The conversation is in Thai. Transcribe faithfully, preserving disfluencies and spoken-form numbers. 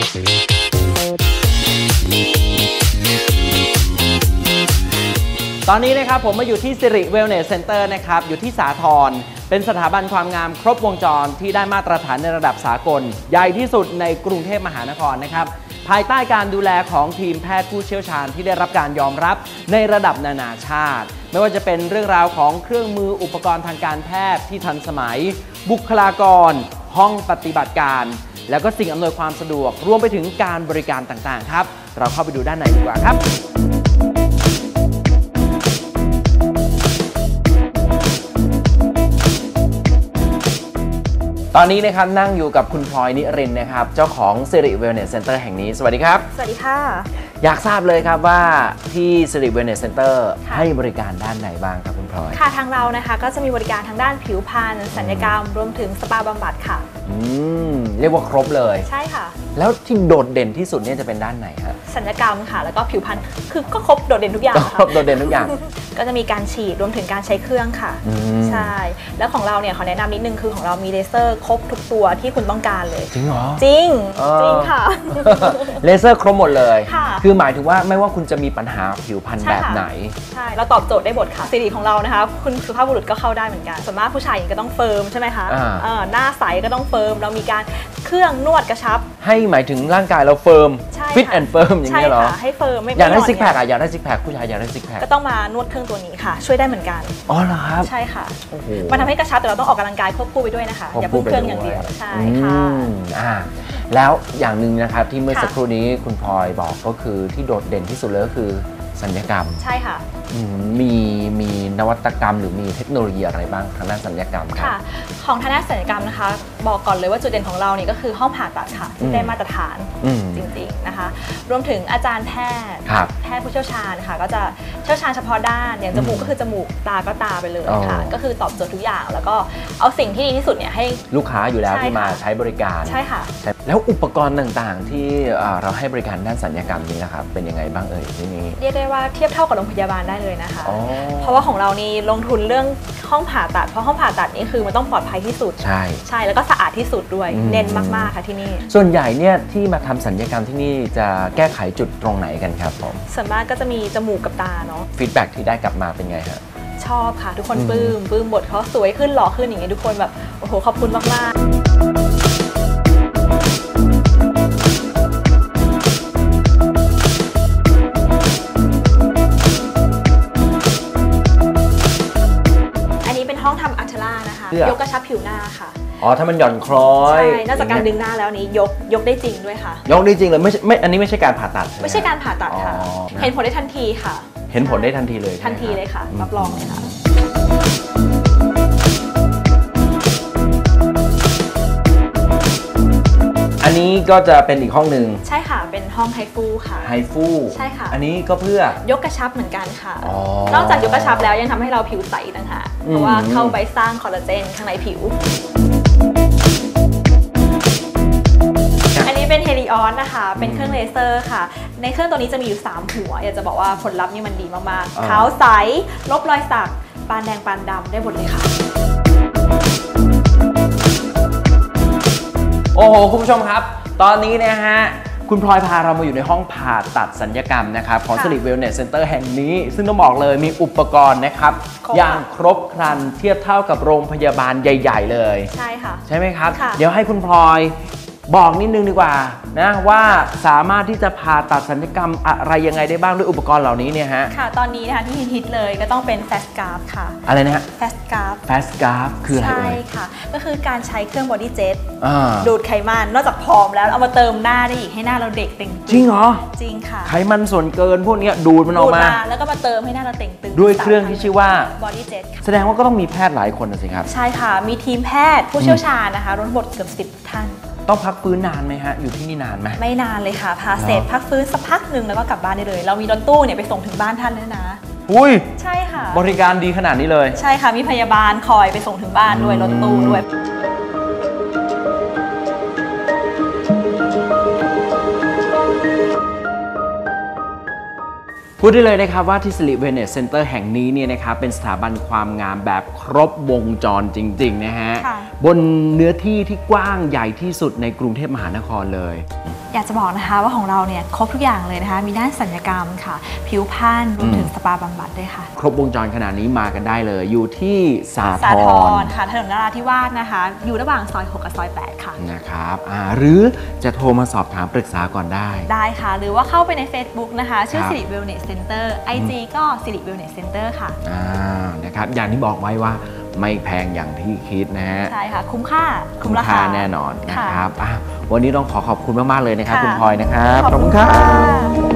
ตอนนี้นะครับผมมาอยู่ที่สิริเวลเนสเซ็นเตอร์นะครับอยู่ที่สาทรเป็นสถาบันความงามครบวงจรที่ได้มาตรฐานในระดับสากลใหญ่ที่สุดในกรุงเทพมหานครนะครับภายใต้การดูแลของทีมแพทย์ผู้เชี่ยวชาญที่ได้รับการยอมรับในระดับนานาชาติไม่ว่าจะเป็นเรื่องราวของเครื่องมืออุปกรณ์ทางการแพทย์ที่ทันสมัยบุคลากรห้องปฏิบัติการแล้วก็สิ่งอำนวยความสะดวกรวมไปถึงการบริการต่างๆครับเราเข้าไปดูด้านในดีกว่าครับตอนนี้นะครับนั่งอยู่กับคุณพลอยนิรินทร์นะครับเจ้าของสิริเวลเนสเซ็นเตอร์แห่งนี้สวัสดีครับสวัสดีค่ะอยากทราบเลยครับว่าที่สิริเวลเนสเซ็นเตอร์ให้บริการด้านไหนบ้างครับคุณพลอยค่ะทางเรานะคะก็จะมีบริการทางด้านผิวพรรณศัลยกรรมรวมถึงสปาบำบัดค่ะอืมเรียกว่าครบเลยใช่ค่ะแล้วที่โดดเด่นที่สุดเนี่ยจะเป็นด้านไหนครับศัลยกรรมค่ะแล้วก็ผิวพรรณคือก็ครบโดดเด่นทุกอย่างครบโดดเด่นทุกอย่างก็จะมีการฉีดรวมถึงการใช้เครื่องค่ะใช่แล้วของเราเนี่ยขอแนะนำนิดนึงคือของเรามีเลเซอร์ครบทุกตัวที่คุณต้องการเลยจริงเหรอจริงจริงค่ะเลเซอร์ครบหมดเลยคือหมายถึงว่าไม่ว่าคุณจะมีปัญหาผิวพรรณแบบไหนใช่เราตอบโจทย์ได้หมดค่ะสิริของเรานะคะคุณสุภาพบุรุษก็เข้าได้เหมือนกันส่วนมากผู้ชายก็ต้องเฟิร์มใช่ไหมคะหน้าใสก็ต้องเฟิร์มเรามีการเครื่องนวดกระชับให้หมายถึงร่างกายเราเฟิร์มฟิตแอนด์เฟิร์มอย่างนี้เหรอให้เฟิร์มไม่อยากได้ซิกแพคอะอยากได้ซิกแพคผู้ชายอยากได้ซิกแพคก็ต้องมานวดเครื่องตัวนี้ค่ะช่วยได้เหมือนกันอ๋อเหรอครับใช่ค่ะมันทำให้กระชับแต่เราต้องออกกำลังกายควบคู่ไปด้วยนะคะอย่าเพิ่งเครื่องอย่างเดียวใช่ค่ะอ่าแล้วอย่างหนึ่งนะครับที่เมื่อสักครู่นี้คุณพลอยบอกก็คือที่โดดเด่นที่สุดเลยก็คือศัลยกรรมใช่ค่ะมีมีนวัตกรรมหรือมีเทคโนโลยีอะไรบ้างทางด้านศัลยกรรมครับค่ะของทางด้านศัลยกรรมนะคะบอกก่อนเลยว่าจุดเด่นของเราเนี่ยก็คือห้องผ่าตัดค่ะที่ได้มาตรฐานจริงๆนะคะรวมถึงอาจารย์แพทย์แพทย์ผู้เชี่ยวชาญค่ะก็จะเชี่ยวชาญเฉพาะด้านอย่างจมูกก็คือจมูกตาก็ตาไปเลยค่ะก็คือตอบโจทย์ทุกอย่างแล้วก็เอาสิ่งที่ดีที่สุดเนี่ยให้ลูกค้าอยู่แล้วที่มาใช้บริการใช่ค่ะแล้วอุปกรณ์ต่างๆที่เราให้บริการด้านศัลยกรรมนี้นะครับเป็นยังไงบ้างเอ่ยที่นี้เรียกได้ว่าเทียบเท่ากับโรงพยาบาลได้เลยนะคะเพราะว่าของเรานี่ลงทุนเรื่องห้องผ่าตัดเพราะห้องผ่าตัดนี่คือมันต้องปลอดภัยที่สุดใช่ใช่แล้วก็สะอาดที่สุดด้วยเน้นมากๆค่ะที่นี่ส่วนใหญ่เนี่ยที่มาทำศัลยกรรมที่นี่จะแก้ไขจุดตรงไหนกันครับผมส่วนมากก็จะมีจมูกกับตาเนาะฟีดแบ็กที่ได้กลับมาเป็นไงฮะชอบค่ะทุกคนปลื้มปลื้มบทเขาสวยขึ้นหล่อขึ้นอย่างเงี้ยทุกคนแบบโอ้โหขอบคุณมากๆห้องทำอัชล่านะคะยกกระชับผิวหน้าค่ะอ๋อถ้ามันหย่อนคล้อยใช่นอกจากการดึงหน้าแล้วนี้ยกยกได้จริงด้วยค่ะยกได้จริงเลยไม่ไม่อันนี้ไม่ใช่การผ่าตัดไม่ใช่การผ่าตัดค่ะเห็นผลได้ทันทีค่ะเห็นผลได้ทันทีเลยทันทีเลยค่ะรับรองเลยค่ะอันนี้ก็จะเป็นอีกห้องหนึ่งใช่ค่ะเป็นห้องไฮฟูค่ะไฮฟูใช่ค่ะอันนี้ก็เพื่อยกกระชับเหมือนกันค่ะนอกจากยกกระชับแล้วยังทำให้เราผิวใสต่างหากเพราะว่าเข้าไปสร้างคอลลาเจนข้างในผิวอันนี้เป็นเฮลิออนนะคะเป็นเครื่องเลเซอร์ค่ะในเครื่องตัวนี้จะมีอยู่สามหัวอยากจะบอกว่าผลลัพธ์นี่มันดีมากๆขาวใสลบรอยสักปานแดงปานดำได้หมดเลยค่ะโอ้โหคุณผู้ชมครับตอนนี้นะฮะคุณพลอยพาเรามาอยู่ในห้องผ่าตัดศัลยกรรมนะครับของสิริเวลเนสเซ็นเตอร์แห่งนี้ซึ่งต้องบอกเลยมีอุปกรณ์นะครับอย่างครบครันเทียบเท่ากับโรงพยาบาลใหญ่ๆเลยใช่ค่ะใช่ไหมครับเดี๋ยวให้คุณพลอยบอกนิดนึงดีกว่านะว่าสามารถที่จะผ่าตัดศัลยกรรมอะไรยังไงได้บ้างด้วยอุปกรณ์เหล่านี้เนี่ยฮะค่ะตอนนี้นะคะที่ฮิตเลยก็ต้องเป็นแฟสกราฟค่ะอะไรนะฮะแฟสกราฟแฟสกราฟคืออะไรใช่ค่ะก็คือการใช้เครื่องบอดี้เจ็ตดูดไขมันนอกจากผอมแล้วเอามาเติมหน้าได้อีกให้หน้าเราเด็กเต่งจริงเหรอจริงค่ะไขมันส่วนเกินพวกนี้ดูดมันออกมาแล้วก็มาเติมให้หน้าเราเต่งตึงด้วยเครื่องที่ชื่อว่าบอดี้เจ็ตแสดงว่าก็ต้องมีแพทย์หลายคนนะสิครับใช่ค่ะมีทีมแพทย์ผู้เชี่ยวชาญนะคะรวมทั้งหมดเกือบสิบท่านต้องพักฟื้นนานไหมฮะอยู่ที่นี่นานไหมไม่นานเลยค่ะพาเสร็จพักฟื้นสักพักหนึ่งแล้วก็กลับบ้านได้เลยเรามีรถตู้เนี่ยไปส่งถึงบ้านท่านเลยนะอุ้ยใช่ค่ะบริการดีขนาดนี้เลยใช่ค่ะมีพยาบาลคอยไปส่งถึงบ้านด้วยรถตู้ด้วยพูดได้เลยนะครับว่าที่สิริเวลเนสเซ็นเตอร์แห่งนี้เนี่ยนะครับเป็นสถาบันความงามแบบครบวงจรจริงๆนะฮะบนเนื้อที่ที่กว้างใหญ่ที่สุดในกรุงเทพมหานครเลยอยากจะบอกนะคะว่าของเราเนี่ยครบทุกอย่างเลยนะคะมีด้านศัลยกรรมค่ะผิวพรรณรวมถึงสปาบำบัดด้วยค่ะครบวงจรขนาดนี้มากันได้เลยอยู่ที่สาทสาธรรค่ะถนนนราธิวาสนะคะอยู่ระหว่างซอยหกกับซอยแปดค่ะนะครับอ่าหรือจะโทรมาสอบถามปรึกษาก่อนได้ได้ค่ะหรือว่าเข้าไปใน Facebook นะคะชื่อสิริ Wellness Center ไอ จี ก็สิริ Wellness Center ค่ะอ่านะครับอย่างที่บอกไว้ว่าไม่แพงอย่างที่คิดนะฮะใช่ค่ะคุ้มค่าคุ้มราคาแน่นอนนะครับวันนี้ต้องขอขอบคุณมากๆเลยนะครับคุณพลอยนะครับขอบคุณครับ